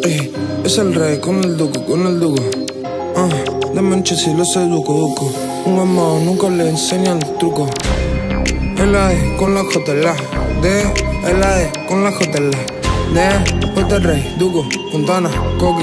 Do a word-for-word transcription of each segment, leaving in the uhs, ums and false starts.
Ey, es el rey con el duco, con el duco. Ah, de mancha si lo seduco, duco. Un amado nunca le enseña el truco. El A D con la J, la D, el A D con la J, la D, J el rey, duco, Fontana, Coqui.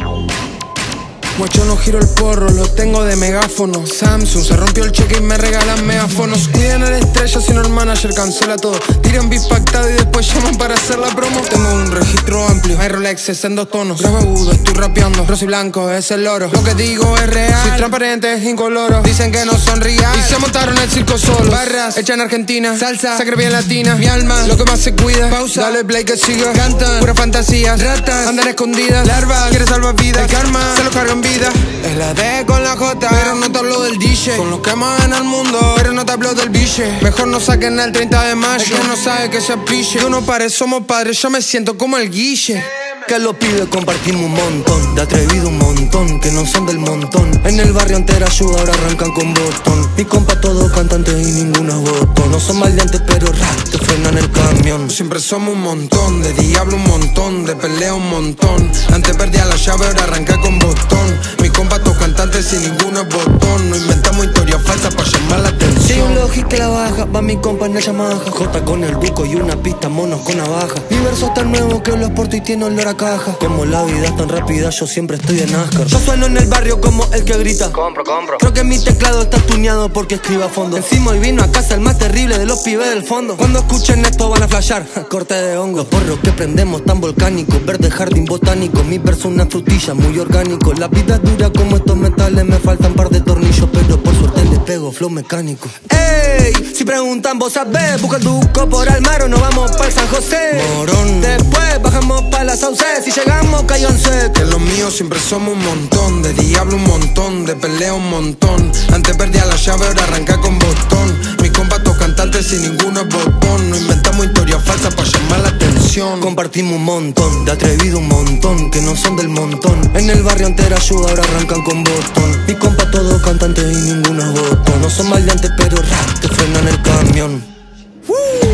Guacho no giro el porro, lo tengo de megáfono. Samsung, se rompió el cheque y me regalan megafonos. Cuiden a la estrella, si no el manager cancela todo. Tiran beat pactado y después llaman para hacer la promo. Tengo un registro amplio, hay Rolexes en dos tonos. Grabo agudo, estoy rapeando, rosa y blanco es el oro. Lo que digo es real, soy transparente, es incoloro. Dicen que no son real y se montaron el circo solo. Barras, hecha en Argentina, salsa, sacre bien latina. Mi alma, lo que más se cuida, pausa, dale play que siga. Cantan, pura fantasía, ratas, andan escondidas. Larvas, quieres salvar vidas, el karma, se lo cargo en vida. Es la D con la J, pero no te hablo del D J. Son los que mueven al mundo, pero no te hablo del billete. Mejor no saquen el treinta de mayo, el que no sabe que se pille. Yo no pare, somos padres, yo me siento como el Guille. Que los pibes compartimos un montón, de atrevido un montón, que no son del montón. En el barrio entera ayuda, ahora arrancan con botón. Mi compa todos cantantes y ninguno es botón. No son maleantes pero rap, te frenan el camión. Siempre somos un montón, de diablo un montón, de pelea un montón. Antes perdía la llave, ahora arranca con botón. Mi compa todos cantantes y ninguno es botón. No inventamos historias falsas para llamar la atención. Si hay un Logi que la baja, va mi compa en el Yamaha. J con el duco y una pista, monos con navaja. Mi verso tan nuevo que los porto y tiene olor a caja. Como la vida es tan rápida, yo siempre estoy en NASCAR. Yo sueno en el barrio como el que grita compro, compro. Creo que mi teclado está tuneado porque escribe a fondo. Encima hoy vino a casa el más terrible de los pibes del fondo. Cuando escuchen esto van a flashear, corte de hongo. Los porros que prendemos tan volcánicos, verde jardín botánico. Mi verso una frutilla muy orgánico. La vida es dura como estos metales, me faltan par de tornillos, pero por suerte le pego flow mecánico. Ey, si preguntan vos sabés, busca el duco por Almaro, nos vamos para San José. Morón. Después bajamos para la Sauce, si llegamos cayonse. Que los míos siempre somos un montón, de diablo un montón, de pelea un montón. Antes perdía la llave, ahora arranca con botón. Mis compas todos cantantes y ninguno es botón. No inventamos historias falsas para llamar la atención. Compartimos un montón, de atrevido un montón, que no son del montón. En el barrio entera ayuda, ahora arrancan con botón. Mis compas todos cantantes y ninguno es botón. No son maleantes pero rap, te frenan el camión. Woo,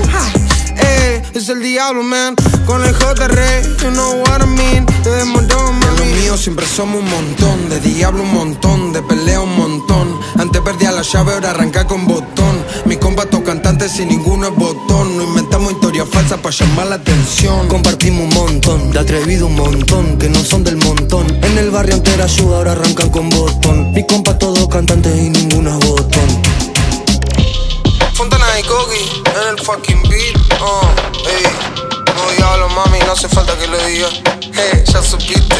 eh, es el diablo, man, con el J R, you know what I mean. Te desmontón, mami. Los míos siempre somos un montón, de diablo un montón, de pelea un montón. Antes perdía la llave, ahora arranca con botón. Mis compas todos cantantes y ninguno es botón. No inventamos historias falsas para llamar la atención. Compartimos un montón, de atrevido un montón, que no son del montón. En el barrio entera ayuda, ahora arrancan con botón. Mis compas todos cantantes y ninguno es botón. Fontana y Coqui en el fucking beat. Oh, ey. No diablo, mami, no hace falta que lo diga. Hey, ya supiste.